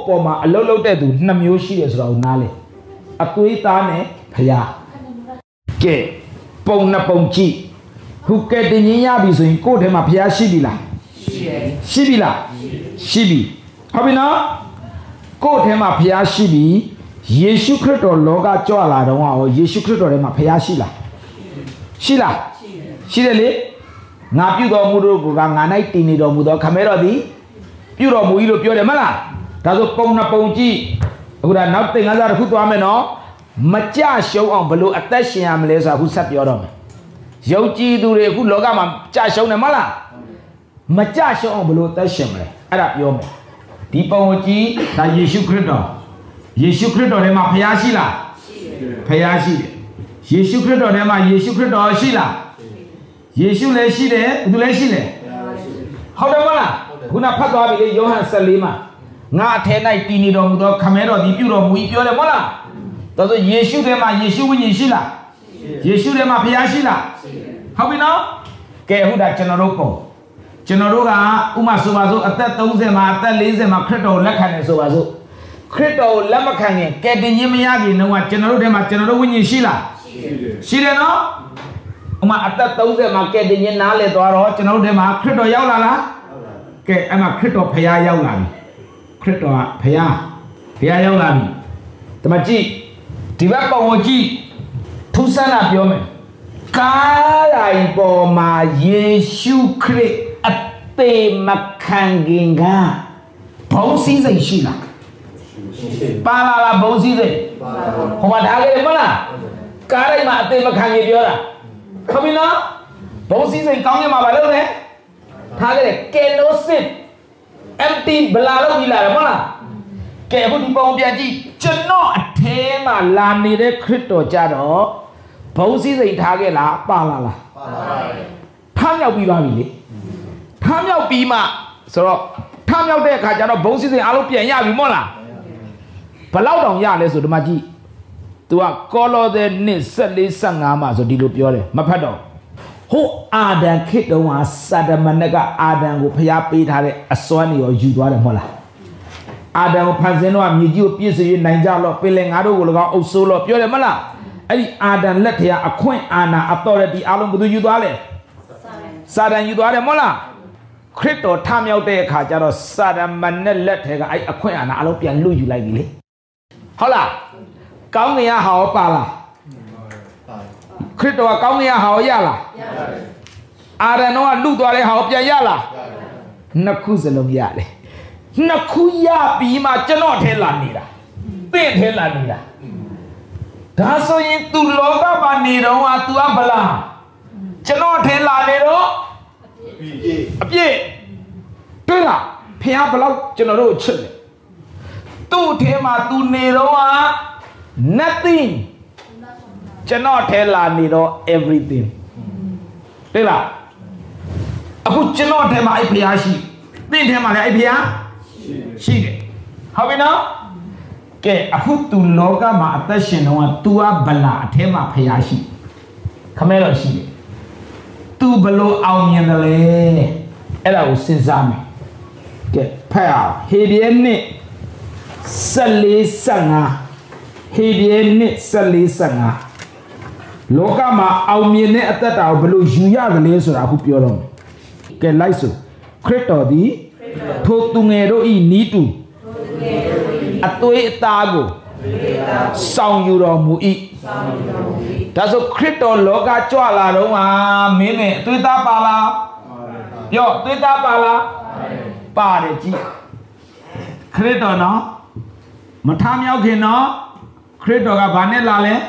ပေါ်မှာအလုံးလုံးတဲ့သူ2မျိုးရှိတယ်ဆိုတော့နားလေအသွေးသားနဲ့ဖယားကဲပုံနှစ်ပုံကြည့်ခုကဲတင်ရင်ရပြီဆိုရင်ကိုယ့်ထဲမှာဖယားရှိပြီလားရှိပြီလားရှိပြီဟုတ်ပြီနော်ကိုယ့်ထဲမှာဖယားရှိပြီယေရှုခရစ်တော်လောကကြွလာတော့ယေရှုခရစ်တော်ထဲမှာဖယားရှိလားရှိလားရှိတယ်လေငါပြုတော်မူတို့ကငါ၌တည်နေတော်မူသောခမဲတော်သည်ပြုတော်မူ၏လို့ပြောတယ်မလားဒါဆိုပုံနှစ်ပုံကြည့်အခုဒါနောက်သင်္ကန်းစာတစ်ခုသွားမယ်နော်မကြရှုံးအောင်ဘလို့အသက်ရှင်ရမလဲဆိုတာအခုဆက်ပြောတော့မယ်ယုံကြည်သူတွေအခုလောကမှာကြရှုံးတယ်မလားမကြရှုံးအောင်ဘလို့အသက်ရှင်မလဲအဲ့ဒါပြောမယ်ဒီပုံကိုကြည့်ဒါယေရှုခရစ်တော်ထဲမှာဖခင်ရှိလားဖခင်ရှိတယ်ယေရှုခရစ်တော်ထဲမှာယေရှုခရစ်တော်ရှိလားယေရှုလည်းရှိတယ်ဘယ်သူလည်းရှိတယ်ဟုတ်တယ်မလားခုနဖတ်သွားပြီလေယောဟန်14မှာငါအထဲ၌တည်နေတော်မူသောခမဲတော်သည်ပြုတော်မူ၏ပြောတယ်မဟုတ်လားဒါဆိုယေရှုထဲမှာယေရှုဝိညာဉ်ရှိလားယေရှုထဲမှာဖခင်ရှိလားဟုတ်ပြီနော်ကဲဟုတ်တာကျွန်တော်တို့ပုံကျွန်တော်တို့ကဥမာဆိုပါစို့အသက်30မှာအသက်40မှာခရစ်တော်ကိုလက်ခံတယ်ဆိုပါစို့ခရစ်တော်ကိုလက်မခံရင်ကဲတင်ခြင်းမရခင်တော့ကျွန်တော်တို့ထဲမှာကျွန်တော်တို့ဝိညာဉ်ရှိလားရှိတယ်နော်ဥမာအသက်30မှာကဲတင်ခြင်းနားလည်သွားတော့ကျွန်တော်တို့ထဲမှာခရစ်တော်ရောက်လာလားကဲအဲ့မှာခရစ်တော်ဖခင်ရောက်လာပြီခရစ်တော်ကဖခင်ရောက်လာပြီဒီမှာကြည့်ဒီဘက်ပုံကိုကြည့်ထူးဆန်းတာပြောမယ်ကားတိုင်းပေါ်မှာယေရှုခရစ်အသေးမခံခင်ကဘုံစည်းစိမ်ရှိလားပါလာလားဘုံစည်းစိမ်ဟိုမှာထားခဲ့တယ်မလားကားတိုင်းမှာအသေးမခံခင်ပြောတာဟုတ်ပြီနော်ဘုံစည်းစိမ်ကောင်းရမှာပါလို့လေထားခဲ့တယ်ကယ်နိုစစ် empty ဘလာလို့ပြီးလာတယ်မလားကဲအခုဒီပုံပြန်ကြည့်ကျွန်တော်အထဲမှာလာနေတဲ့ခရစ်တော်ကြတော့ဘုံစည်းစိမ်ထားခဲ့လားပါလာလားပါလာပါတယ်ထမြောက်ပြီးသွားပြီလေထမြောက်ပြီးမှဆိုတော့ထမြောက်တဲ့အခါကျတော့ဘုံစည်းစိမ်အားလုံးပြန်ရပြီမဟုတ်လားဘလောက်တောင်ရလဲဆိုဒီမှာကြည့် तू ကကောလောသဲနှစ်14-15မှာဆိုဒီလိုပြောတယ်မဖတ်တော့ဟိုအာဒံခေတ်တုန်းကစာဒမနကအာဒံကိုဖျားပေးထားတဲ့အစွမ်းတွေရောယူသွားတယ်မဟုတ်လားအာဒံကိုဖန်ဆင်းတော့မြေကြီးကိုပြည့်စုံရနိုင်ကြလို့ပင်လယ်ငါတို့ကို၎င်းအုပ်ဆိုးလို့ပြောတယ်မလားအဲ့ဒီအာဒံလက်ထက်အခွင့်အာဏာ authority အားလုံးဘယ်သူယူသွားလဲစာဒံယူသွားတယ်မဟုတ်လားခရစ်တော်ထမြောက်တဲ့အခါကျတော့စာဒမနဲ့လက်ထက်ကအဲ့အခွင့်အာဏာအားလုံးပြန်လွတ်ယူလိုက်ပြီလေဟုတ်လားကောင်းကင်ကဟာရောပါလားခရစ်တော်ကကောင်းကင်ကဟာရောရလားအာဒံတော့ကလွတ်သွားတဲ့ဟာရောပြန်ရလားနှစ်ခုစလုံးရတယ်နှစ်ခုရပြီးမှကျွန်တော်ထဲလာနေတာသင်ထဲလာနေတာဒါဆိုရင်သူလောကမှာနေတော့ဟာ तू ကဗလားကျွန်တော်ထဲလာနေတော့အပြည့်တွေ့လားဖះဘလောက်ကျွန်တော်တို့ချစ်တယ်သူ့ထဲမှာ तू နေတော့ဟာ nothing ကျွန်တော်ထဲလာနေတော့ everything တွေ့လားအခုကျွန်တော်ထဲမှာအဲ့ဖះရှိသင်ထဲမှာလည်းအဲ့ဖះရှိတယ်ဟုတ်ပြီနော်ကဲအခု तू လောကမှာအသက်ရှင်တော့ तू ကဗလာအထဲမှာဖျားရှိခမဲတော့ရှိတယ် तू ဘလို့အောင်မြင်တယ်လဲအဲ့ဒါကိုစဉ်းစားမယ်ကဲဖတ်အောင်ဟေဘရဲနှစ်14-15ဟေဘရဲနှစ်14-15လောကမှာအောင်မြင်တဲ့အသက်တာကိုဘလို့ယူရတယ်လဲဆိုတာအခုပြောတော့မယ်ကဲလိုက်စို့ခရစ်တော်သည်ထိုသူငယ်တို့ဤနီးတူအသွေးအသားကိုဆောင်ယူတော်မူ၏ဒါဆိုခရစ်တော်လောကကြွလာတော့ဟာမင်းနဲ့အသွေးသားပါလားပြောအသွေးသားပါလားပါတယ်ကြည့်ခရစ်တော်နော်မထမြောက်ခင်နော်ခရစ်တော်ကဘာနဲ့လာလဲ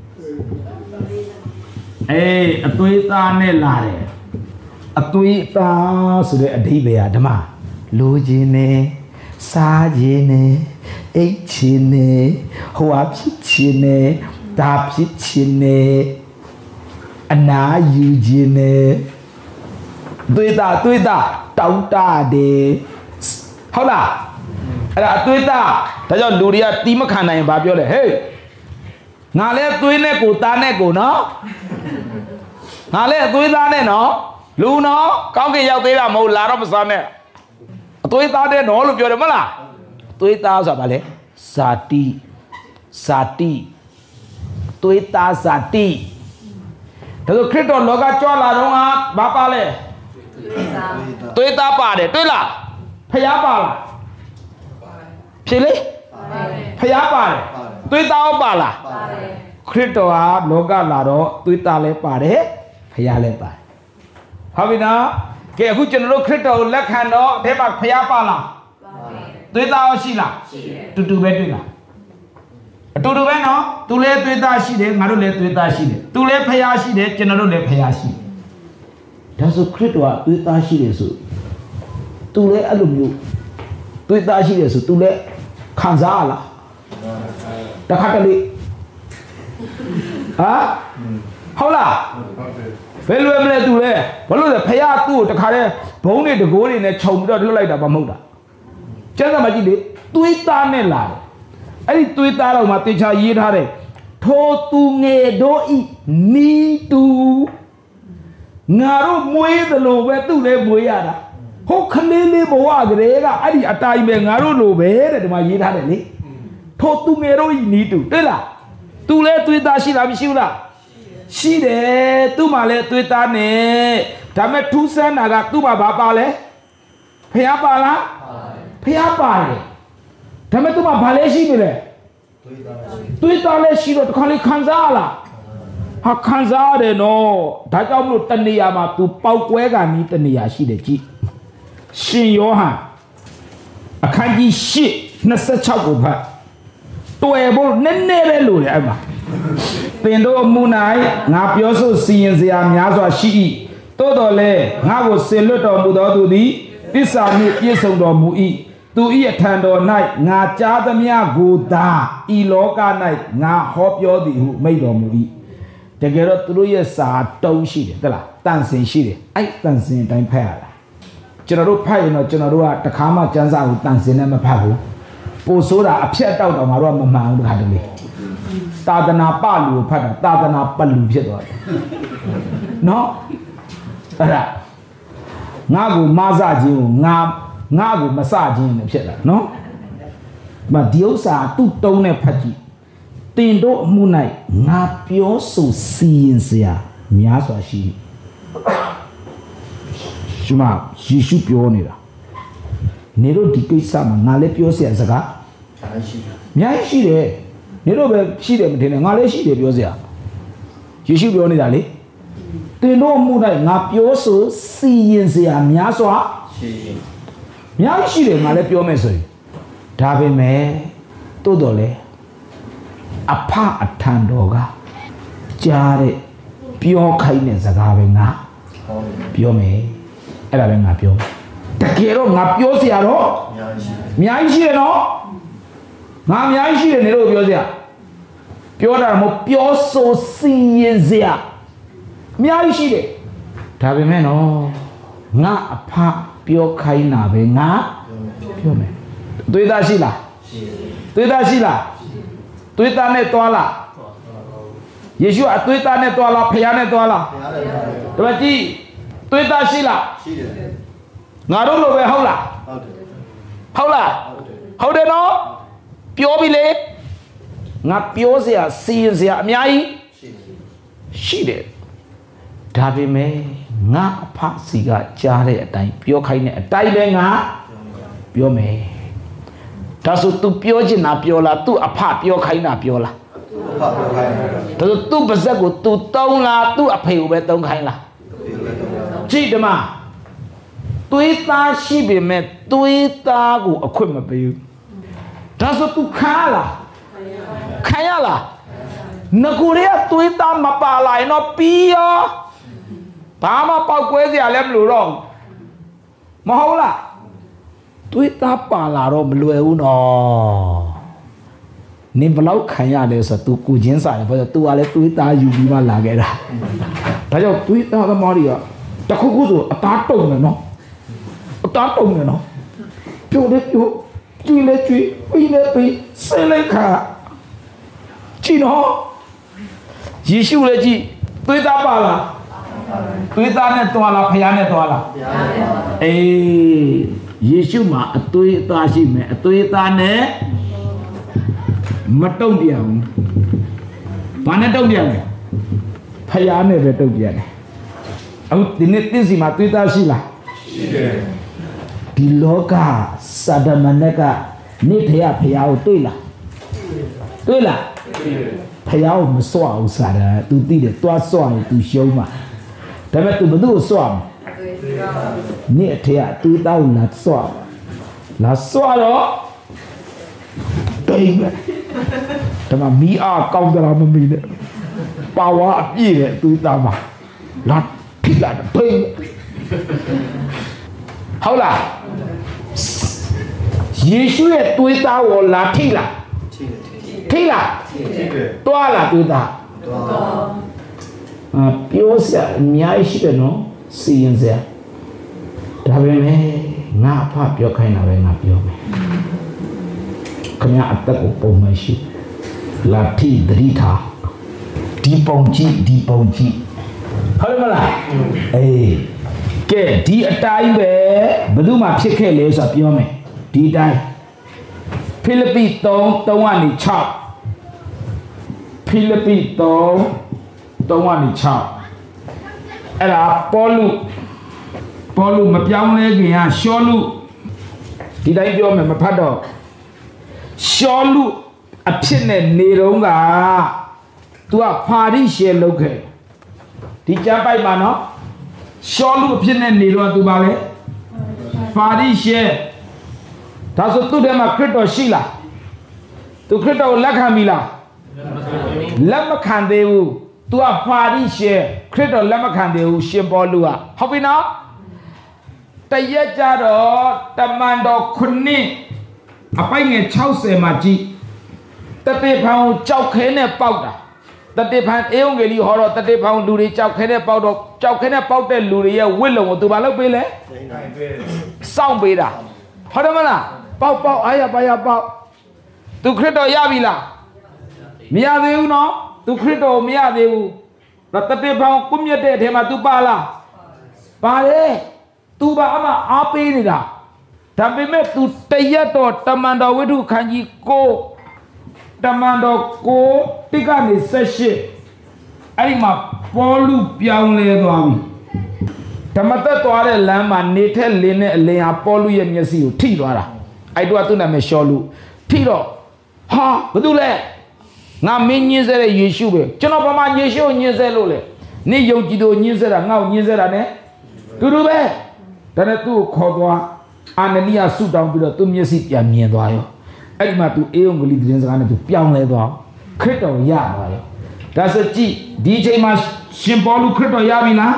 အေးအသွေးသားနဲ့လာတယ်အသွေးသားဆိုတဲ့အဓိပ္ပာယ်ဓမ္မလိုချင်နေစားခြင်းနဲ့အိတ်ခြင်းနဲ့ဟိုအဖြစ်ခြင်းနဲ့ဒါဖြစ်ခြင်းနဲ့အနာယူခြင်းနဲ့သွေးသားတောင်းတတယ်ဟုတ်လားအဲ့ဒါအသွေးသားဒါကြောင့်လူတွေကတီးမခံနိုင်ရင်ဘာပြောလဲဟေးငါလဲသွေးနဲ့ကိုသားနဲ့ကိုနော်ငါလဲအသွေးသားနဲ့နော်လူနော်ကောင်းကင်ရောက်သေးတာမဟုတ်လာတော့မစားနဲ့အသွေးသားတဲ့နော်လို့ပြောတယ်မလားသွေးသားဆိုတာဘာလဲဇာတိသွေးသားဇာတိဒါဆိုခရစ်တော်လောကကြွလာတော့ဘာပါလဲသွေးသားပါတယ်တွေ့လားဖျားပါလားဖြေလေဖျားပါတယ်သွေးသားပါလားခရစ်တော်ဟာလောကလာတော့သွေးသားလည်းပါတယ်ဖျားလည်းပါတယ်ဟုတ်ပြီနော်ကဲအခုကျွန်တော်တို့ခရစ်တော်ကိုလက်ခံတော့အထက်မှာဖျားပါလားသွေးသားရှိလားတူတူပဲတွေ့လားအတူတူပဲနော်သူလည်းသွေးသားရှိတယ်ငါတို့လည်းသွေးသားရှိတယ်သူလည်းဖျားရှိတယ်ကျွန်တော်တို့လည်းဖျားရှိတယ်ဒါဆိုခရစ်တော်ကသွေးသားရှိတယ်ဆိုသူလည်းအဲ့လိုမျိုးသွေးသားရှိတယ်ဆိုသူလည်းခံစားရလားတခါတလေဟာဟုတ်လားဘယ်လိုမလဲသူလဲဘာလို့လဲဖျားသူ့ကိုတခါတည်းဘုံတွေတကိုးတွေနဲ့ခြုံပြီးတော့လွတ်လိုက်တာမဟုတ်တာကျမ်းစာမှာကြည့်လေသွေးသားနဲ့လာတယ်အဲ့ဒီသွေးသားတော်မှာတေချာရေးထားတယ်ထိုသူငယ်တို့ဤနီတူငါတို့မွေးသလိုပဲသူ့လည်းမွေးရတာဟုတ်ခလေးလေးဘဝကလေးကအဲ့ဒီအတိုင်းပဲငါတို့လိုပဲတဲ့ဒီမှာရေးထားတယ်လေထိုသူငယ်တို့ဤနီတူတွေ့လားသူလည်းသွေးသားရှိလားမရှိဘူးလားရှိတယ်သူ့မှာလည်းသွေးသားနဲ့ဒါမဲ့ထူးဆန်းတာကသူ့မှာဘာပါလဲဖျားပါလားဖျားပါတယ်ဒါမဲ့သူ့မှာဘာလဲရှိနေလဲသွေးသားလည်းရှိတော့တခါလေးခံစားရလားဟာခံစားရတယ်နော်ဒါကြောင့်မလို့တဏှာမှာသူပေါက်ကွဲကနီးတဏှာရှိတယ်ကြည့်ရှင်ယောဟန်အခန်းကြီး8:26ကိုဖတ်တွေ့ဖို့နည်းနည်းပဲလို့လေအဲ့မှာသင်တို့အမှု၌ငါပြောဆိုစီရင်စရာများစွာရှိ၏သို့တော်လည်းငါကိုဆင်လွတ်တော်မူသောသူသည်သစ္စာနှင့်ပြည့်စုံတော်မူ၏သူ၏အထံတော်၌ငါကြားသမျှကိုသာဤလောက၌ငါဟောပြောသည်ဟုမိန့်တော်မူ၏တကယ်တော့သူတို့ရဲ့စာတုံးရှိတယ်ဟုတ်လားတန်စင်ရှိတယ်အဲ့တန်စင်အတိုင်းဖတ်ရတာကျွန်တော်တို့ဖတ်ရင်တော့ကျွန်တော်တို့ကတခါမှကျမ်းစာကိုတန်စင်နဲ့မဖတ်ဘူးပို့ဆိုတာအဖြတ်တောက်တော့ငါတို့ကမမှန်ဘူးတခါတလေသာသနာပလူကိုဖတ်တာသာသနာပလူဖြစ်သွားတယ်နော်အဲ့ဒါငါကိုမဆခြင်းကိုငါကိုမဆခြင်းနဲ့ဖြစ်တာနော်မဒီဥစ္စာသူ့တုံးနဲ့ဖတ်ကြည့်တင်တို့အမှု၌ငါပြောဆိုစီရင်စရာများစွာရှိရှင်မယေရှုပြောနေတာနေတို့ဒီကိစ္စမှာငါလည်းပြောစရာစကားအများကြီးရှိတယ်နေတို့ပဲရှိတယ်မထင်နဲ့ငါလည်းရှိတယ်ပြောစရာယေရှုပြောနေတာလေတင်တို့အမှု၌ငါပြောဆိုစီရင်စရာများစွာများရှိတယ်ငါလည်းပြောမယ်ဆိုရင်ဒါပေမဲ့တိုးတော်လေအဖအထံတော်ကကြားတဲ့ပြောခိုင်းတဲ့စကားပဲငါပြောမယ်အဲ့ဒါပဲငါပြောတကယ်တော့ငါပြောစရာတော့အများကြီးရှိတယ်နော်ငါအများကြီးရှိတယ်နေလို့ပြောစရာပြောတာမဟုတ်ပြောဆိုစီရင်စရာအများကြီးရှိတယ်ဒါပေမဲ့နော်ငါအဖပြောခိုင်းတာပဲငါပြောမယ်သွေးသားရှိလားသွေးသားရှိလားသွေးသားနဲ့တွားလားယေရှုအသွေးသားနဲ့တွားလားဖခင်နဲ့တွားလားတပည့်ကြီးသွေးသားရှိလားရှိတယ်ငါတို့လိုပဲဟုတ်လားဟုတ်လားဟုတ်တယ်နော်ပြောပြီလေငါပြောစရာစီရင်စရာအများကြီးရှိတယ်ဒါပေမဲ့ငါအဖစီကကြားတဲ့အတိုင်းပြောခိုင်းတဲ့အတိုင်းပဲငါပြောမယ်ဒါဆို तू ပြောချင်တာပြောလား तू အဖပြောခိုင်းတာပြောလားဒါဆို तू ပါဇက်ကို तू တုံးလား तू အဖေကိုပဲတုံးခိုင်းလားကြည့်ဓမ္မသွေးသားရှိပေမဲ့သွေးသားကိုအခွင့်မပေးဘူးဒါဆို तू ခံရလားခံရလားငကိုရဲသွေးသားမပါလာရင်တော့ပြီးရောဘာမှပောက်ကွဲစရာလည်းမလိုတော့မဟုတ်လားသွေးသားပါလာတော့မလွယ်ဘူးနော်နင်ဘလောက်ခံရတယ်ဆိုတော့ तू ကိုချင်းစားတယ်ဘာလို့ तू ကလည်းသွေးသားယူပြီးမှလာခဲ့တာဒါကြောင့်သွေးသားသမားတွေကတခုခုဆိုအသားတုံတယ်နော်အသားတုံတယ်နော်ပြိုတယ်ပြိုကြည့်လေကြည့်ပြီးလေပြီးဆဲလိုက်ခါကြည့်နော်ယေရှုလည်းကြည့်သွေးသားပါလားသွေးသားနဲ့တွားလားဖခင်နဲ့တွားလားအေးယေရှုမှာအသွေးအသားရှိမယ်အသွေးအသားနဲ့မတုံ့ပြန်ဘူးဘာနဲ့တုံ့ပြန်လဲဖယားနဲ့ပဲတုံ့ပြန်တယ်အခုဒီနေ့သင်စီမှာသွေးသားရှိလားရှိတယ်ဒီလောကစာဒမနကနေ့တရဖယားကိုတွေ့လားတွေ့လားဖယားကိုမစွအောင်စာတာ तू သိတယ်တွားစွရင် तू ရှုံးမှာဒါပေမဲ့ तू ဘယ်သူ့ကိုစွအောင်နေ့တရ तू တောက်လာစွတော့တိတ်ပဲဒါမှမီးအားကောင်းကြလားမမီးနဲ့ပါဝါအပြည့်တယ်သူသားမှာလာထိလာတယ်တိတ်ဟုတ်လားယေရှုရဲ့သွေးသားကိုလာထိလားထိလားတွားလားသွေးသားပြောစရာအများကြီးရှိတယ်နော်စီရင်စရာဒါပေမဲ့ငါအဖပြောခိုင်းတာပဲငါပြောမယ်ခင်ဗျာအသက်ကိုပုံမှန်ရှိလာထိသတိထားဒီပုံကြည့်ဟုတ်မလားအေးကဲဒီအတိုင်းပဲဘယ်သူမှဖြစ်ခဲ့လဲဆိုတာပြောမယ်ဒီတိုင်းဖိလိပ္ပိ3:6ဖိလိပ္ပိ3:6အဲ့ဒါပေါလုမပြောင်းလဲခင်ကရှောလုဒီတိုင်းပြောမယ်မဖတ်တော့ရှောလုအဖြစ်နဲ့နေတော့က तू ကဖာရိရှဲလုပ်ခဲ့ဒီကျမ်းပိုက်မှာနော်ရှောလုအဖြစ်နဲ့နေတော့ तू ပါလေဖာရိရှဲဒါဆိုသူ့ထဲမှာခရစ်တော်ရှိလား तू ခရစ်တော်ကိုလက်ခံပြီလားလက်မခံသေးဘူး तू ကဖာရိရှဲခရစ်တော်လက်မခံသေးဘူးရှင်ပေါလုကဟုတ်ပြီနော်တရက်ကြတော့တမန်တော်ခုနှစ်အပိုင်ငယ်60မှာကြည့်တတေဖန်ကိုကြောက်ခဲနဲ့ပေါက်တာတတေဖန်အေဝံဂေလိဟောတော့တတေဖန်လူတွေကြောက်ခဲနဲ့ပေါက်တော့ကြောက်ခဲနဲ့ပေါက်တဲ့လူတွေရဲ့ဝိလုံကိုသူဘာလုပ်ပေးလဲစောင့်ပေးတာဟုတ်တယ်မလားပေါက်အားရပါရပေါက်သူခရစ်တော်ရပြီလားမရသေးဘူးနော်သူခရစ်တော်မရသေးဘူးတတေဖန်ကိုကွမြတ်တဲ့အထဲမှာသူပါလားပါတယ်သူပါအမအားပေးနေတာဒါပေမဲ့သူတရက်တော့တမန်တော်ဝိတ္ထုခန်းကြီး9တမန်တော်9တိကနေ18အဲ့ဒီမှာပေါလုပြောင်းလဲသွားပြီဓမ္မသက်သွားတဲ့လမ်းမှာနေထက်လင်းတဲ့အလင်းဟာပေါလုရဲ့မျက်စိကိုထိသွားတာအဲ့တော့သူ့နာမည်ရှောလုထိတော့ဟာဘာလို့လဲငါမင်းညင်းဆဲတဲ့ယေရှုပဲကျွန်တော်ဘာမှယေရှုကိုညင်းဆဲလို့လဲနေယုံကြည်သူညင်းဆဲတာငါ့ကိုညင်းဆဲတာ ਨੇ တူတူပဲဒါနဲ့သူ့ကိုခေါ်သွားအာနနီယဆုတောင်းပြီးတော့သူမျက်စိပြန်မြင်သွားရောအဲ့ဒီမှာသူအေဝံဂေလိသတင်းစကားနဲ့သူပြောင်းလဲသွားခရစ်တော်ရသွားရောဒါဆိုကြည့်ဒီအချိန်မှာရှင်ပေါလုခရစ်တော်ရပြီလား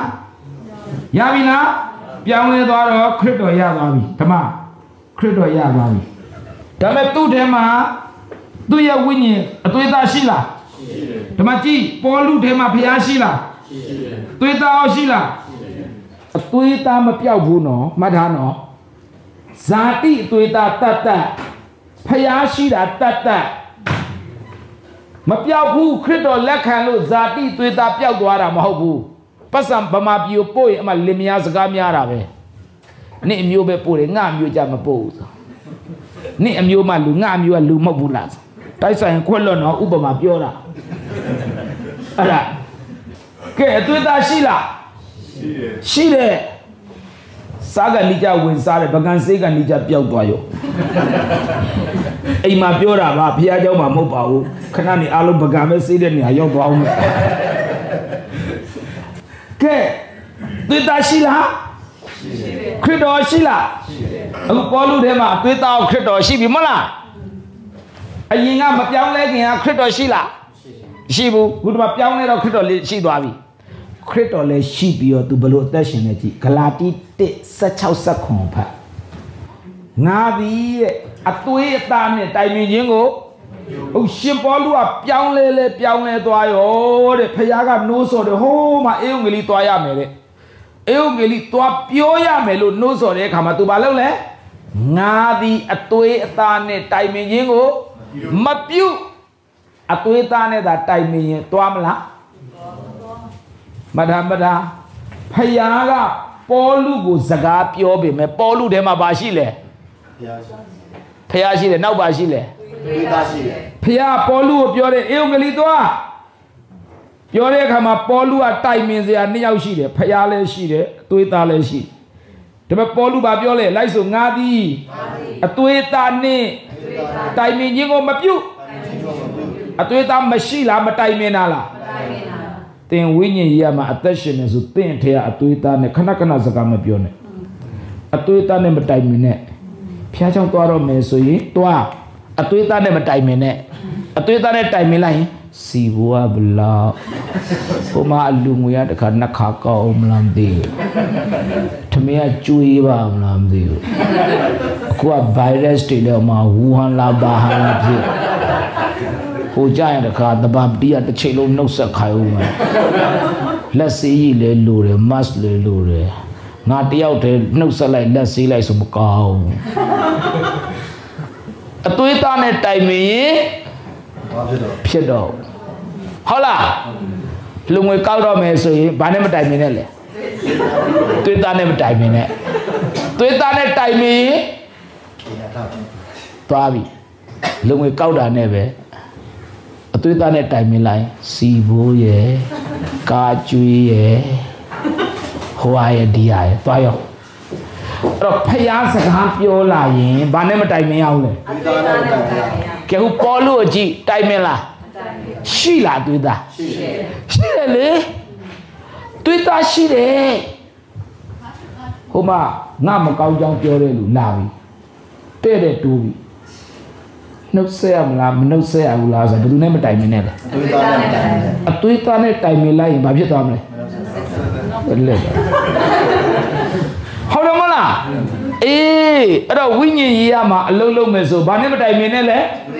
ပြောင်းလဲသွားတော့ခရစ်တော်ရသွားပြီဓမ္မခရစ်တော်ရသွားပြီဒါပေမဲ့သူ့ထဲမှာသူ့ရဲ့ဝိညာဉ်အသွေးသားရှိလားဓမ္မကြည့်ပေါလုထဲမှာဘုရားရှိလားသွေးသားရှိလားအသွေးသားမပြောက်ဘူးနော်မှတ်ထားနော်ဇာတိအသွေးသားတတ်ဖျားရှိတာတတ်မပြောက်ဘူးခရစ်တော်လက်ခံလို့ဇာတိသွေးသားပျောက်သွားတာမဟုတ်ဘူးပတ်စံဗမာပြည်ကိုပို့ရင်အမှလင်မယားစကားများတာပဲနေ့အမျိုးပဲပို့တယ်ငါအမျိုးကြမပို့ဘူးနေ့အမျိုးမှလူငါအမျိုးကလူမဟုတ်ဘူးလားတိုက်ဆိုင်ခွက်လွတ်နော်ဥပမာပြောတာအဲ့ဒါကဲအသွေးသားရှိလားရှိတယ်စားကလိကြဝင်စားတယ်ပကံစေးကလိကြပျောက်သွားရောအိမ်မှာပြောတာပါဖះเจ้าမှာမဟုတ်ပါဘူးခဏနေအားလုံးပကံပဲစေးတဲ့နေရာရောက်သွားအောင်ကဲသွေးသားရှိလားခရစ်တော်ရှိလားအခုပေါလုထဲမှာသွေးသားခရစ်တော်ရှိပြီမလားအရင်ကမပြောင်းလဲခင်ကခရစ်တော်ရှိလားရှိဘူးခုဒီမှာပြောင်းလဲတော့ခရစ်တော်လေးရှိသွားပြီခရစ်တော်လည်းရှိပြီးတော့သူဘလို့အသက်ရှင်နေကြည့်ဂလာတိ1:16-19ဖတ်ငါသည်အသွေးအသားနဲ့တိုင်ပင်ခြင်းကိုဟုတ်ရှင်ပေါလုကပြောင်းလဲသွားရောတဲ့ဖခင်ကနိုးစော်တယ်ဟိုးမှာအေဝံဂေလိသွားရမယ်တဲ့အေဝံဂေလိသွားပြောရမယ်လို့နိုးစော်တဲ့အခါမှာသူဘာလုပ်လဲငါသည်အသွေးအသားနဲ့တိုင်ပင်ခြင်းကိုမပြုအသွေးအသားနဲ့သာတိုင်ပင်ရင်သွားမလားမထာဖယားကပေါ်လူကိုစကားပြောပေမဲ့ပေါ်လူထဲမှာဘာရှိလဲဖျားရှိတယ်နောက်ဘာရှိလဲဖျားပေါ်လူကိုပြောတယ်အေုံကလေးသွားပြောတဲ့အခါမှာပေါ်လူကတိုင်ပင်စရာ2ယောက်ရှိတယ်ဖျားလည်းရှိတယ်အသွေးသားလည်းရှိဒါပေမဲ့ပေါ်လူဘာပြောလဲလိုက်ဆိုငါသည်အသွေးသားနဲ့တိုင်ပင်ခြင်းကိုမပြုအသွေးသားမရှိလားမတိုင်ပင်လားသင်ဝိညာဉ်ကြီးမှာအသက်ရှင်နေဆိုသင်ထဲကအသွေးသားနဲ့ခဏခဏစကားမပြောနဲ့အသွေးသားနဲ့မတိုင်ပင်နဲ့ဖျားချောင်းသွားတော့မယ်ဆိုရင်တွားအသွေးသားနဲ့မတိုင်ပင်နဲ့အသွေးသားနဲ့တိုင်ပင်လိုက်ရင်စီဘွားဘလောက်ဟိုမှာအလူငွေရတခါနှစ်ခါကောက်မလားမသိဘူးထမင်းကကျွေးပါမလားမသိဘူးအခုက virus တွေလည်းမှာဝူဟန်လာဘာဟန်လာဖြစ်ဟိုကြရင်တခါတပတ်တီးရတစ်ချိန်လုံးနှုတ်ဆက်ခိုင်းဦးမယ်လက်စေးကြီးလည်းလိုတယ် mask လည်းလိုတယ်ငါတယောက်တည်းနှုတ်ဆက်လိုက်လက်စေးလိုက်ဆိုမကောင်းအသွေးသားနဲ့တိုင်မင်းဖြစ်တော့ဟုတ်လားလူငွေကောက်တော့မယ်ဆိုရင်ဘာနဲ့မတိုင်မင်းနဲ့လဲသွေးသားနဲ့မတိုင်မင်းနဲ့သွေးသားနဲ့တိုင်မင်းသွားပြီလူငွေကောက်တာနဲ့ပဲအသွေးသားနဲ့တိုင်မင်းလိုက်စီဘိုးရဲ့ကာကျွေးရဲ့ဟိုဟာရဲ့ဒီဟာရဲ့သွားရောအဲ့တော့ဖျားစကားပြောလာရင်ဘာနဲ့မတိုင်မင်းအောင်လဲကဲဟိုပေါ်လို့အကြည့်တိုင်မင်းလားရှိလားသွေးသားရှိတယ်လေသွေးသားရှိတယ်ဟိုမှာငါမကောင်းကြောင်းပြောတဲ့လူလာပြီတဲ့တဲ့တိုးပြီနှုတ်ဆက်ရမလားမနှုတ်ဆက်ရဘူးလားဆိုဘယ်သူနဲ့မတိုင်မင်းနဲ့လဲအသွေးသားနဲ့တိုင်မင်းလိုက်ရင်ဘာဖြစ်သွားမလဲလက်ဟုတ်တယ်မလားအေးအဲ့တော့ဝိညာဉ်ရေးရမှာအလုံးလုံးမယ်ဆိုဘာနဲ့မတိုင်မင်းနဲ့လဲ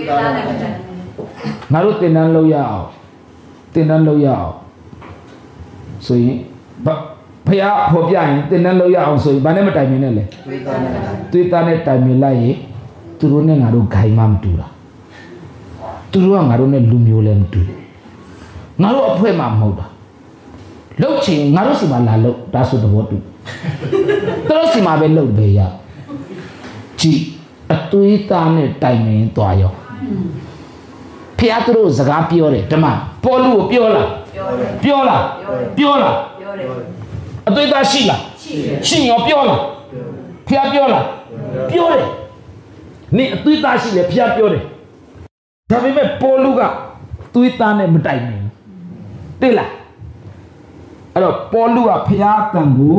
ငါတို့တင်တန်းလုပ်ရအောင်တင်တန်းလုပ်ရအောင်ဆိုရင်ဖះဖော်ပြရင်တင်တန်းလုပ်ရအောင်ဆိုရင်ဘာနဲ့မတိုင်မင်းနဲ့လဲသွေးသားနဲ့တိုင်မင်းလိုက်ရင်သူတို့နဲ့ငါတို့ဂိုင်းမှမတူတာသူတို့ကငါတို့နဲ့လူမျိုးလည်းမတူငါတို့အဖွဲ့မှမဟုတ်တာလှုပ်ချင်ငါတို့စီမှာလာလှုပ်ဒါဆိုသဘောတူသူတို့စီမှာပဲလှုပ်ပဲရကြည်အသွေးသားနဲ့တိုင်မင်းသွားရောဖះသူတို့စကားပြောတယ်ဓမ္မပေါ်လူကိုပြောလားပြောလားအသွေးသားရှိလားရှိရောပြောလားဖះပြောလားပြောတယ်နေအသွေးသားရှိလေဖះပြောတယ်ဒါပေမဲ့ပေါ်လူကသွေးသားနဲ့မတိုင်ဘူးသိလားအဲ့တော့ပေါ်လူကဖះအတန်ကို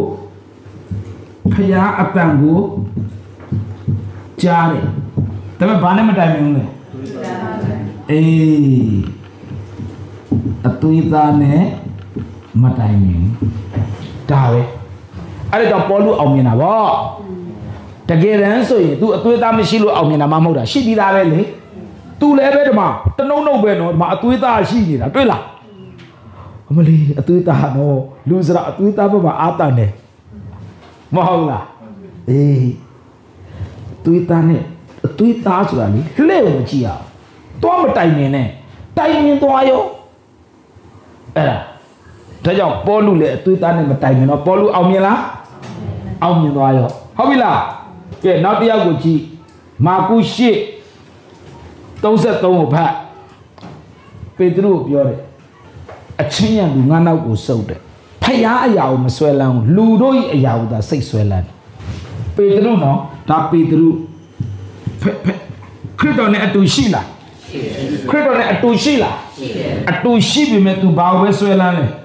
ကြားတယ်ဒါပေမဲ့ဘာနဲ့မတိုင်ဘူးလဲအေးအသွေးသားနဲ့မတိုင်ဘူးဒါပဲအဲ့ဒါကြောင့်ပေါ်လူအောင်မြင်တာဗောတကယ်တမ်းဆိုရင် तू အသွေးသားမရှိလို့အောင်မြင်တာမှမဟုတ်တာရှိပြီးသားပဲလေ तू လည်းပဲဒီမှာတနှုံနှုံပဲနော်ဒီမှာအသွေးသားရှိနေတာတွေ့လားအမလီအသွေးသားနော်လူစရာအသွေးသားဘက်မှာအာတန်တယ်မဟုတ်လားအေးသွေးသားနဲ့အသွေးသားဆိုတာလေလှဲ့ကိုမကြည့်ရအောင်တော့မတိုင်မြင်နဲ့တိုင်မြင်သွားရောအဲ့ဒါကြောင့်ပေါ်လူလည်းအသွေးသားနဲ့မတိုင်မြင်တော့ပေါ်လူအောင်မြင်လားအောင်မြင်သွားရောဟုတ်ပြီလားကဲနောက်တစ်ယောက်ကိုကြည့်မာကု8 33ကိုဖတ်ပေတရုကိုပြောတယ်အချင်းရံသူငါနောက်ကိုစုပ်တယ်ဖျားအရာကိုမဆွဲလန်းဘူးလူတို့၏အရာကိုသာစိတ်ဆွဲလန်းပေတရုနော်ဒါပေတရုခရစ်တော်နဲ့အတူရှိလားခရစ်တော်နဲ့အတူရှိလားအတူရှိပြီမဲ့သူဘာဝဲဆွဲလန်းလဲ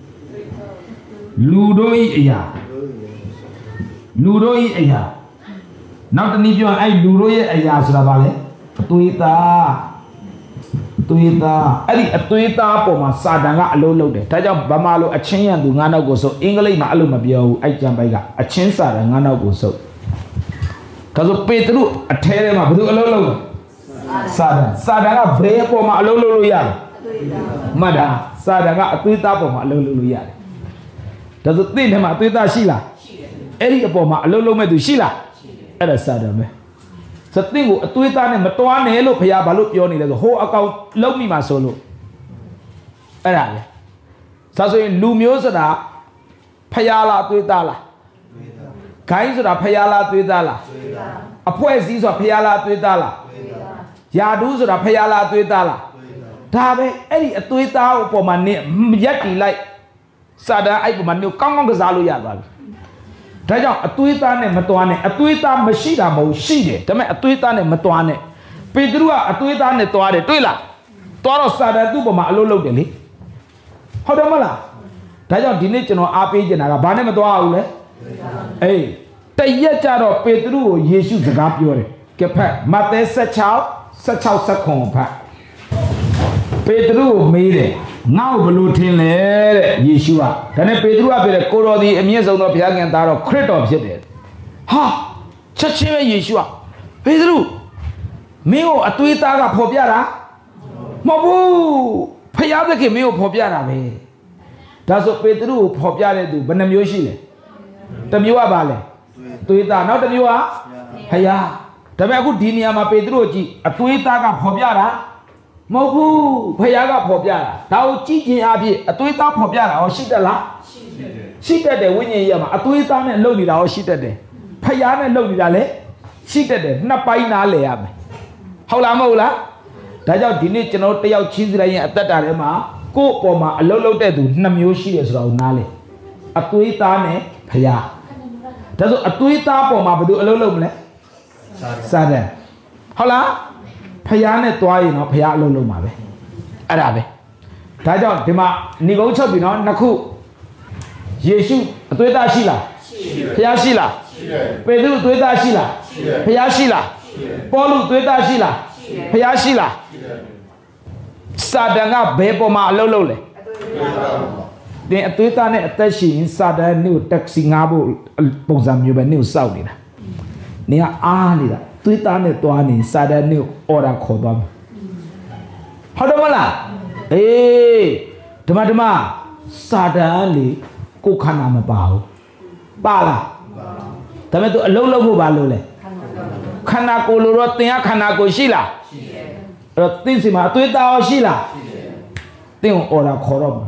လူတို့၏အရာနောက်တနည်းပြောရင်အဲ့လူတို့ရဲ့အရာဆိုတာဘာလဲအသွေးသားအဲ့ဒီအသွေးသားပေါ်မှာစာတန်ကအလုံးလုံးတယ်ဒါကြောင့်ဗမာလိုအချင်းရံသူငါနောက်ကိုစုပ်အင်္ဂလိပ်မှာအဲ့လိုမပြောဘူးအဲ့ကျမ်းပိုက်ကအချင်းစာတန်ငါနောက်ကိုစုပ်ဒါဆိုပေတရုအထဲထဲမှာဘယ်သူအလုံးလုံးလဲစာတန်ကဘယ်ပေါ်မှာအလုံးလုံးလို့ရလဲမှတ်တာစာတန်ကအသွေးသားပေါ်မှာအလုံးလုံးလို့ရတယ်ဒါဆိုသင်ထဲမှာအသွေးသားရှိလားအဲ့ဒီအပေါ်မှာအလုံးလုံးမဲ့သူရှိလားအဲ့ဒါစာတန်ပဲစသင်ကိုအသွေးသားနဲ့မတွားနဲ့လို့ဘုရားဘာလို့ပြောနေလဲဆိုဟိုအကောင်လုံးမိမှာဆိုလို့အဲ့ဒါလေဒါဆိုရင်လူမျိုးဆိုတာဖျားလားအသွေးသားလားခိုင်းဆိုတာဖယားလားသွေးသားလားအဖွဲစည်းဆိုတာဖယားလားသွေးသားလားယာဒူးဆိုတာဖယားလားသွေးသားလားဒါပဲအဲ့ဒီအသွေးသားကိုပေါ်မှာနင့်ရက်တီလိုက်စာတန်အဲ့ပေါ်မှာနင့်ကောင်းကောင်းကစားလို့ရသွားပြီဒါကြောင့်အသွေးသားနဲ့မတွားနဲ့အသွေးသားမရှိတာမဟုတ်ရှိတယ်ဒါပေမဲ့အသွေးသားနဲ့မတွားနဲ့ပေတရုကအသွေးသားနဲ့တွားတယ်တွေ့လားတွားတော့စာတန်သူ့ပေါ်မှာအလုပ်လုပ်တယ်လေဟုတ်တယ်မလားဒါကြောင့်ဒီနေ့ကျွန်တော်အားပေးနေတာကဘာနဲ့မတွားဘူးလဲအေးတရက်ကြတော့ပေတရုကိုယေရှုစကားပြောတယ်ကဲဖတ်မဿဲ16ဖတ်ပေတရုကိုမေးတယ်ငါ့ကိုဘလို့ထင်လဲတဲ့ယေရှုကဒါနဲ့ပေတရုကပြောတယ်ကိုတော်ဒီအမြင့်ဆုံးသောဘုရားခင်သားတော်ခရစ်တော်ဖြစ်တယ်ဟာချက်ချင်းပဲယေရှုကပေတရုမင်းကိုအသွေးသားကဖော်ပြတာမဟုတ်ဘူးဖယားသခင်မင်းကိုဖော်ပြတာပဲဒါဆိုပေတရုကိုဖော်ပြတဲ့သူဘယ်နှမျိုးရှိလဲတစ်မျိုးကဘာလဲသွေးသားနောက်တစ်မျိုးကဖယားဒါပေမဲ့အခုဒီနေရာမှာပေတရုကိုကြည့်အသွေးသားကဖော်ပြတာမဟုတ်ဘူးဖယားကဖော်ပြတာဒါကိုကြည့်ခြင်းအပြင်အသွေးသားဖော်ပြတာဟောရှိတတ်လားရှိတတ်တယ်ဝိညာဉ်ရေးမှာအသွေးသားနဲ့လှုပ်နေတာဟောရှိတတ်တယ်ဖယားနဲ့လှုပ်နေတာလည်းရှိတတ်တယ်နှစ်ပိုင်းနားလည်ရမယ်ဟုတ်လားမဟုတ်လားဒါကြောင့်ဒီနေ့ကျွန်တော်တယောက်ချင်းစီတိုင်းရဲ့အသက်တာထဲမှာကိုယ့်အပေါ်မှာအလုပ်လုပ်တဲ့သူနှစ်မျိုးရှိတယ်ဆိုတာကိုနားလည်အသွေးသားနဲ့ဖယားဒါဆိုအသွေးသားပေါ်မှာဘယ်သူအလုပ်လုပ်မလဲစာတန်ဟုတ်လားဖယားနဲ့တွားရင်တော့ဖယားအလုပ်လုပ်မှာပဲအဲ့ဒါပဲဒါကြောင့်ဒီမှာဏိကုံးချုပ်ပြီနော်နှစ်ခုယေရှုအသွေးသားရှိလားဖယားရှိလားပေတရုအသွေးသားရှိလားဖယားရှိလားပေါလုအသွေးသားရှိလားဖယားရှိလားစာတန်ကဘယ်ပေါ်မှာအလုပ်လုပ်လဲတင်အသွေးသားနဲ့အသက်ရှင်စာတန်ကိုတက်ဆီငါဖို့ပုံစံမျိုးပဲနေကိုစောက်နေတာနေကအားနေတာသွေးသားနဲ့တွားနေစာတန်ကိုအော်ဒါခေါ်သွားမယ်ဟုတ်တယ်မလားအေးဓမ္မစာတန်လေကိုခန္ဓာမပါဘူးပါလားဒါပေမဲ့သူအလုံးလုံးဖို့ပါလို့လေခန္ဓာကိုယ်လို့တော့သင်ကခန္ဓာကိုယ်ရှိလားရှိတယ်အဲ့တော့သင်စီမှာအသွေးသားရောရှိလားရှိတယ်သင်ကိုအော်ဒါခေါ်တော့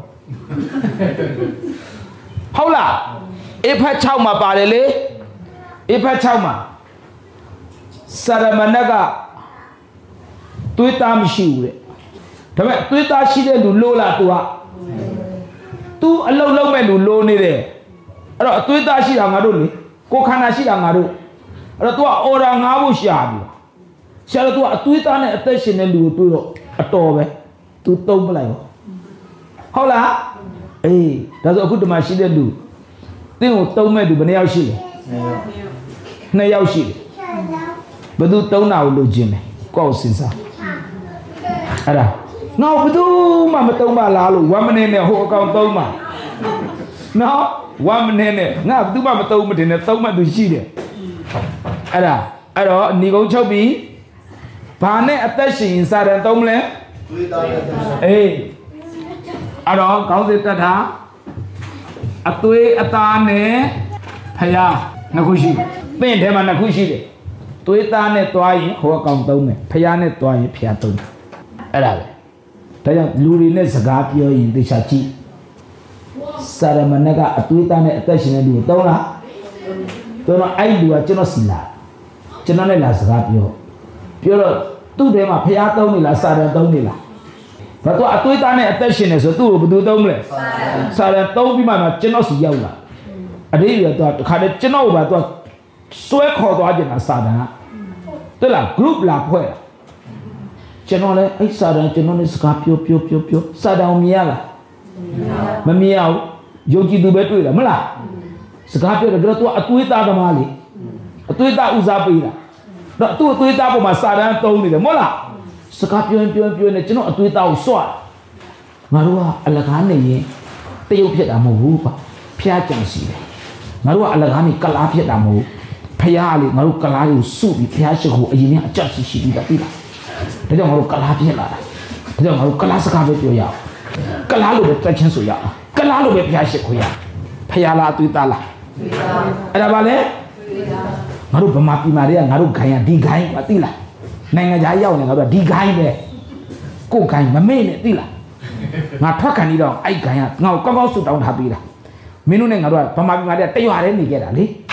ဟုတ်လားအေဖတ်6မှာပါတယ်လေအေဖတ်6မှာစရမဏကသွေးသားမရှိဘူးတဲ့ဒါပေမဲ့သွေးသားရှိတဲ့လူလို့လားသူအလုံးလုံးမဲ့လူလို့နေတယ်အဲ့တော့အသွေးသားရှိတာငါတို့လေကိုခန္ဓာရှိတာငါတို့အဲ့တော့ तू အော်ဒါငါးဖို့ရှာပြီရှာတော့ तू အသွေးသားနဲ့အသက်ရှင်တဲ့လူကိုတွေးတော့အတော်ပဲ तू တုံးပလိုက်ဟုတ်လားအေးဒါဆိုအခုဒီမှာရှိတဲ့လူသင်ကိုတုံးမဲ့သူဘယ်နှယောက်ရှိလဲ2ယောက်ရှိတယ်ဘယ်သူတုံးတာကိုလိုချင်လဲကိုယ့်ကိုစဉ်းစားအဲ့ဒါနောက်ဘယ်သူမှမတုံးပါလားလို့1 minute နဲ့ဟိုအကောင်တုံးပါနော်1 minute နဲ့ငါဘယ်သူမှမတုံးမတင်နဲ့တုံးမှသူရှိတယ်အဲ့တော့ဏိကုံးချုပ်ပြီးဘာနဲ့အသက်ရှင်စာတန်သုံးမလဲသွေးသားနဲ့အေးအဲ့တော့ကောင်းစေတတ်တာအသွေးအသားနဲ့ဖယားနှစ်ခုရှိသင်ထဲမှာနှစ်ခုရှိတယ်သွေးသားနဲ့တွားရင်ဟိုအကောင်သုံးမယ်ဖယားနဲ့တွားရင်ဖယားသုံးတယ်အဲ့ဒါပဲဒါကြောင့်လူတွေနဲ့စကားပြောရင်သေချာကြည့်စာရမဏေကအသွေးသားနဲ့အသက်ရှင်တဲ့လူကိုသုံးလားကျွန်တော်အဲ့လူကကျွန်တော်စီလာကျွန်တော်နဲ့လာစကားပြောတော့သူ့ထဲမှာဖျားသုံးနေလားစာရန်သုံးနေလားဘာတော့အသွေးသားနဲ့အသက်ရှင်နေဆိုသူ့ကိုဘယ်သူသုံးမလဲစာရန်သုံးပြီးမှကျွန်တော်စီရောက်လာအရေးရတော့တခါတည်းကျွန်တော်ကသူဆွဲခေါ်သွားကြတာစာရန်ကတဲ့လား group လာဖွဲ့တာကျွန်တော်လည်းအဲ့စာရန်ကျွန်တော်နဲ့စကားပြောစာရန်ကိုမြင်ရလားမမြင်အောင်ယုံကြည်သူပဲတွေ့တာမလားစကားပြောတယ်ကတော့ तू အသွေးသားသမားလေအသွေးသားဦးစားပေးတာတော့ तू အသွေးသားပေါ်မှာစာတန်းသုံးနေတယ်မဟုတ်လားစကားပြောရင်နဲ့ကျွန်တော်အသွေးသားကိုစွတ်ငါတို့ကအလကားနေရင်တရုပ်ဖြစ်တာမဟုတ်ဘူးပါဖျားကြံစီတယ်ငါတို့ကအလကားနေကလားဖြစ်တာမဟုတ်ဖျားလေငါတို့ကလားကိုစုပြီးဖျားရှိခိုးအရင်ကအကြက်စီရှိပြီးတာသိလားဒါကြောင့်ငါတို့ကလားဖြစ်လာတာဒါကြောင့်ငါတို့ကလားစကားပဲပြောရအောင်ကလားလို့ပဲတက်ချင်းဆိုရအောင်ကလားလို့ပဲဖျားရှိခိုးရဖျားလားအသွေးသားလားအဲ့ဒါပါလေငါတို့ဗမာပြည်မှာတွေကငါတို့ခိုင်းရဒီခိုင်းကွာသိလားနိုင်ငံခြားရောက်နေငါတို့ဒီခိုင်းပဲကိုခိုင်းမမေ့နဲ့သိလားငါထွက်ခံနေတော့အဲ့ခိုင်းကငါ့ကိုကောင်းကောင်းဆူတောင်းထားပေးတာမင်းတို့နဲ့ငါတို့ကဗမာပြည်မှာတရွာတည်းနေခဲ့တာလေ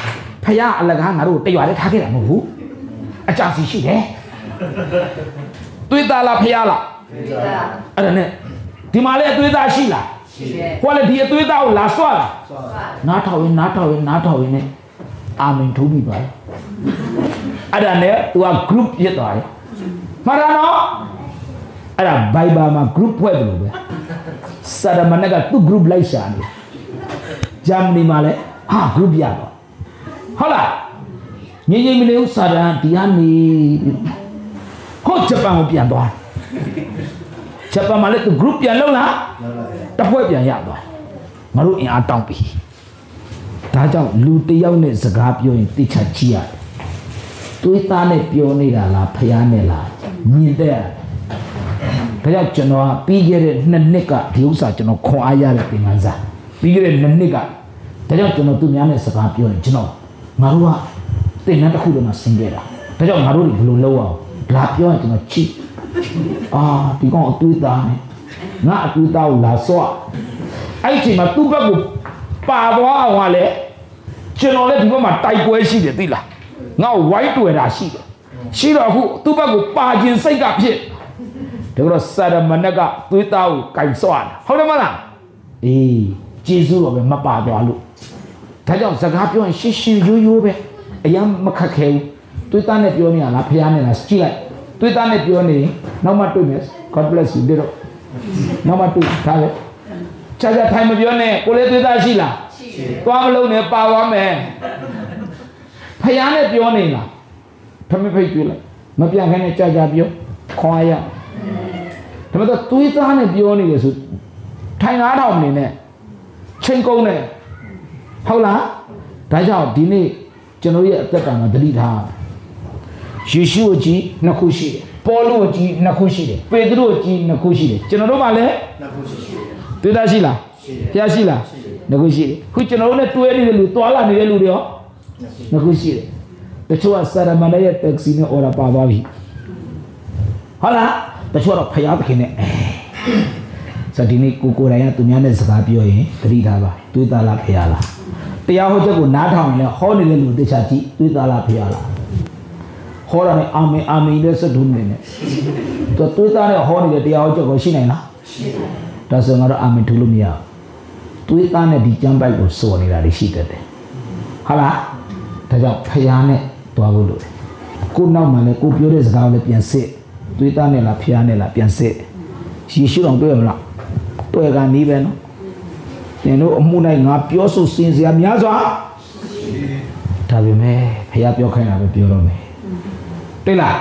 ဖယားအလကားငါတို့တရွာလေးထားခဲ့တာမဟုတ်ဘူးအကြစီရှိတယ်သွေးသားလားဖယားလားအဲ့ဒါနဲ့ဒီမှာလည်းအသွေးသားရှိလားရှိတယ်ဟောလေဒီအသွေးသားကိုလာဆွလားနားထောင်ရင်နဲ့အာမင်ထိုးပြီးပါအဲ့ဒါနဲ့သူက group ဖြစ်သွားတယ်မှားတာနော်အဲ့ဒါ Bible မှာ group ဖွဲ့တယ်လို့ပဲစာရမဏေကသူ့ group လိုက်ရှာနေဂျာမနီမှာလည်းgroup ရတော့ဟုတ်လားငြိမ်မနေဦးစာရန်ဒီကနေဟောဂျပန်ကိုပြန်သွားဂျပန်မှာလည်းသူ group ပြန်လုပ်လားတပွဲပြန်ရသွားငါတို့အင်အားတောင်းပြီဒါကြောင့်လူတယောက်နဲ့စကားပြောရင်သိချကြည့်ရတယ်သွေးသားနဲ့ပြောနေတာလားဖျားနဲ့လားမြင်တဲ့ဒါကြောင့်ကျွန်တော်ပြီးခဲ့တဲ့2နှစ်ကဒီဥစ္စာကျွန်တော်ခွန်အားရတဲ့သင်ခန်းစာပြီးခဲ့တဲ့2နှစ်ကဒါကြောင့်ကျွန်တော်သူများနဲ့စကားပြောရင်ကျွန်တော်ငါတို့ကသင်္ကန်းတစ်ခုလုံးမှာဆင်းခဲ့တာဒါကြောင့်ငါတို့ဘယ်လိုလုပ်အောင်လာပြောရင်ကျွန်တော်ချစ်ဒီကောင်အသွေးသားနဲ့ငါအသွေးသားကိုလာစော့အဲ့ဒီမှာသူ့ဘက်ကိုပါသွားအောင်ကလည်းကျွန်တော်လည်းဒီဘက်မှာတိုက်ပွဲရှိတယ်သိလားငါ့ကိုဝိုင်းတွေ့တာရှိတယ်ရှိတော့အခုသူ့ဘက်ကိုပါခြင်းစိတ်ကဖြစ်ဒါကတော့စာရမဏေကသွေးသားကိုကင်ဆွာတာဟုတ်တယ်မလားကျေးဇူးတော်ပဲမပါသွားလို့ဒါကြောင့်စကားပြောရင်ရှင်းရှင်းရိုးရိုးပဲအရင်မခက်ခဲဘူးသွေးသားနဲ့ပြောနေရလားဖျားနေလားကြည့်လိုက်သွေးသားနဲ့ပြောနေနောက်မှတွေ့မယ် God bless you ဒီတော့နောက်မှတွေ့ထားတယ်ချာထိုင်မပြောနဲ့ကိုလေးသွေးသားရှိလားရှိတယ်သွားမလုံးနဲ့ပါသွားမယ်ဖျားနဲ့ပြောနေလားထမဖိတ်တွေ့လိုက်မပြန်ခိုင်းနဲ့ကြာပြောခွာရဒါပေမဲ့သွေးသားနဲ့ပြောနေတယ်ဆိုထိုင်ကားထောင်နေနဲ့ချိန်ကုန်တယ်ဟုတ်လားဒါကြောင့်ဒီနေ့ကျွန်တော်ရဲ့အသက်တာမှာသတိထားယေရှုအကြီးနှစ်ခုရှိတယ်ပေါလုအကြီးနှစ်ခုရှိတယ်ပေတရုအကြီးနှစ်ခုရှိတယ်ကျွန်တော်တို့ကလည်းနှစ်ခုရှိတယ်သွေးသားရှိလားရှိတယ်ဖျားရှိလားနှစ်ခုရှိတယ်ခုကျွန်တော်တို့နဲ့တွဲနေတဲ့လူတွာလာနေတဲ့လူတွေရောနှစ်ခုရှိတယ်တချို့ကစာရမဏေရဲ့တက်ဆီနဲ့အော်ရာပါသွားပြီဟုတ်လားတချို့တော့ဖျားသခင်နဲ့ဆိုဒီနေ့ကိုယ်တိုင်ကသူများနဲ့စကားပြောရင်သတိထားပါသွေးသားလားဖျားလားတရားဟောချက်ကိုနားထောင်ရင်လည်းဟောနေတဲ့လူတခြားကြည့်သွေးသားလားဖျားလားဟောတာနဲ့အာမင်အာမင်နဲ့စတုနေနဲ့သူသွေးသားနဲ့ဟောနေတဲ့တရားဟောချက်ကိုရှိနိုင်လားရှိတယ်ဒါဆိုငါတို့အာမင်ထူလို့မရဘူးသွေးသားနဲ့ဒီကျမ်းပိုက်ကိုစော်နေတာတွေရှိတတ်တယ်ဟုတ်လားဒါကြောင့်ဖျားနဲ့တွားဖို့လို့ကိုနောက်မှလည်းကိုပြောတဲ့စကားကိုလည်းပြန်စစ်သွေးသားနဲ့လားဖျားနဲ့လားပြန်စစ်ယေရှုတော်တွေ့ရမလားတွေ့ကနီးပဲနော်သင်တို့အမှု၌ငါပြောဆိုစင်စရာများစွာဒါပေမဲ့ဖျားပြောခိုင်းတာပဲပြောတော့မယ်တွေ့လား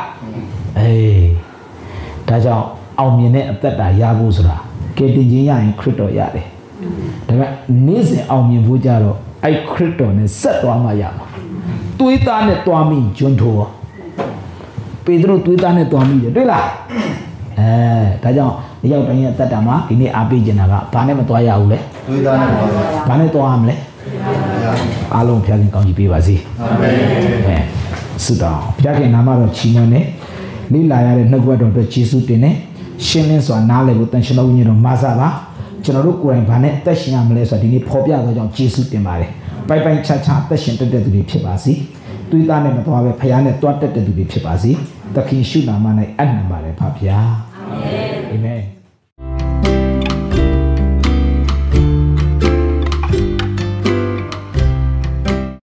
ဒါကြောင့်အောင်မြင်တဲ့အသက်တာရဖို့ဆိုတာကယ်တင်ခြင်းရရင်ခရစ်တော်ရတယ်ဒါပေမဲ့နေ့စဉ်အောင်မြင်ဖို့ကြတော့အဲ့ခရစ်တော်နဲ့ဆက်သွားမှရမှာသွေးသားနဲ့တွားမိဂျွန်းထိုးပေတရုသွေးသားနဲ့တွားမိတယ်တွေ့လားဒါကြောင့်ဒီရောက်တိုင်းရဲ့အသက်တာမှာဒီနေ့အားပေးခြင်းတာကဘာနဲ့မတွားရဘူးလဲသွေးသားနဲ့တွားရဘာနဲ့တွားရမလဲအားလုံးဖျားခင်ကောင်းချီးပေးပါစေအာမင်ဆုတောင်းဖျားခင်နာမတော်ချီးမွမ်းနေလေးလာရတဲ့နှုတ်ကပတ်တော်အတွက်ယေရှုတင်နေရှင်းလင်းစွာနားလည်ဖို့တန်ရှင်တော်ဝိညာဉ်တော်မဆာပါကျွန်တော်တို့ကိုယ်တိုင်ဘာနဲ့အသက်ရှင်ရမလဲဆိုတာဒီနေ့ဖော်ပြသောကြောင့်ယေရှုတင်ပါတယ်ပိုင်ပိုင်ချာချာအသက်ရှင်တက်တဲ့သူတွေဖြစ်ပါစေသွေးသားနဲ့မသွားပဲဖျားနဲ့တွားတက်တဲ့သူတွေဖြစ်ပါစေသခင်ရှုနာမ၌အနံ့ပါတယ်ဖပါဗျာအာမင်